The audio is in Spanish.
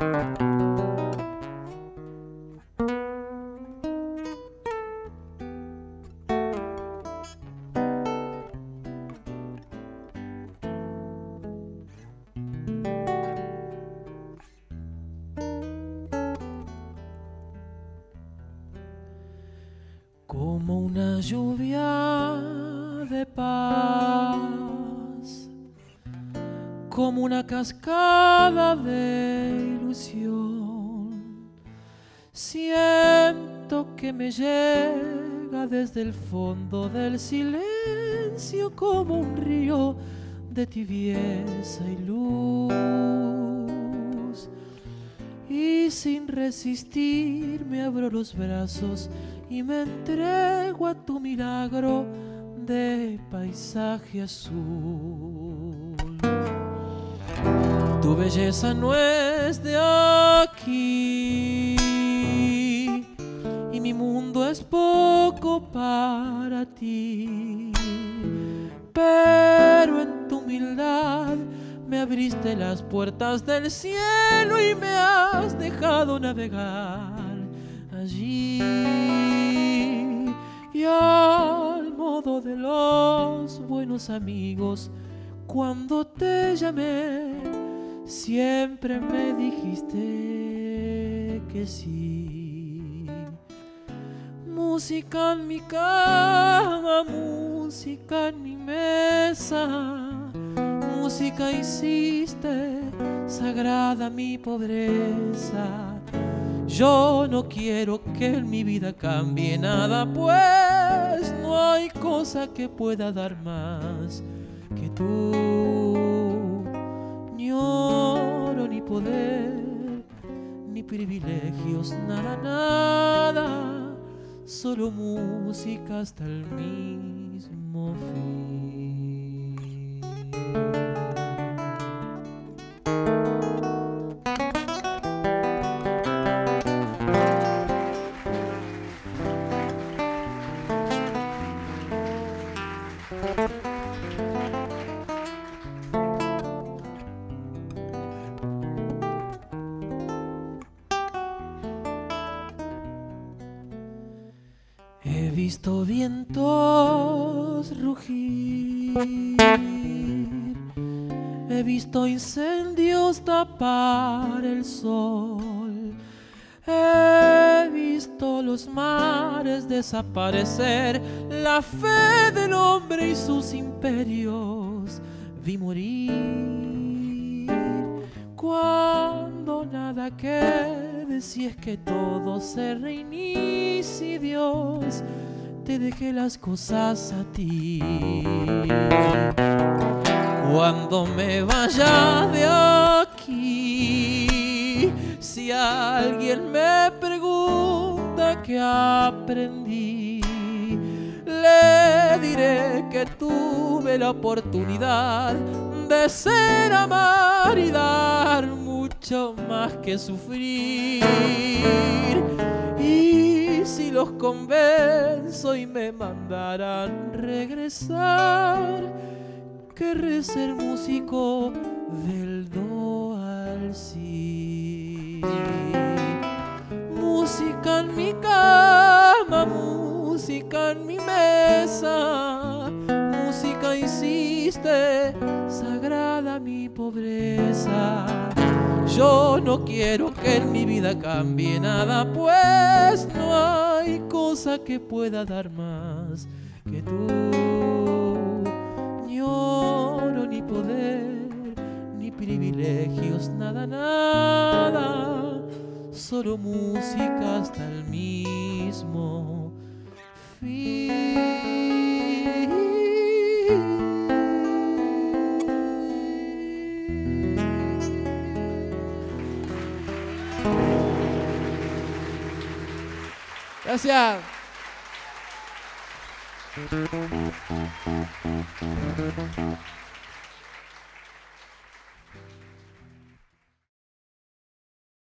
Como una lluvia de paz, como una cascada de ilusión, siento que me llega desde el fondo del silencio como un río de tibieza y luz. Y sin resistir me abro los brazos y me entrego a tu milagro de paisaje azul. Tu belleza no es de aquí y mi mundo es poco para ti, pero en tu humildad me abriste las puertas del cielo y me has dejado navegar allí. Y al modo de los buenos amigos, cuando te llamé, siempre me dijiste que sí. Música en mi cama, música en mi mesa, música hiciste sagrada mi pobreza. Yo no quiero que en mi vida cambie nada, pues no hay cosa que pueda dar más que tú. Ni oro, ni poder, ni privilegios, nada, nada, solo música hasta el mismo fin. He visto vientos rugir, he visto incendios tapar el sol, he visto los mares desaparecer, la fe del hombre y sus imperios vi morir. Cuando nada quede, si es que todo se reinicia, Dios, te dejé las cosas a ti. Cuando me vaya de aquí, si alguien me pregunta qué aprendí, le diré que tuve la oportunidad de ser, amar y dar mucho más que sufrir. Y si los convenzo y me mandarán regresar, querré ser músico del do al si. Música en mi cama, música en mi mesa, música hiciste sagrada mi pobreza. Yo no quiero que en mi vida cambie nada, pues no hay cosa que pueda dar más que tú. Ni oro, ni poder, ni privilegios, nada, nada, solo música hasta el mismo fin. Gracias.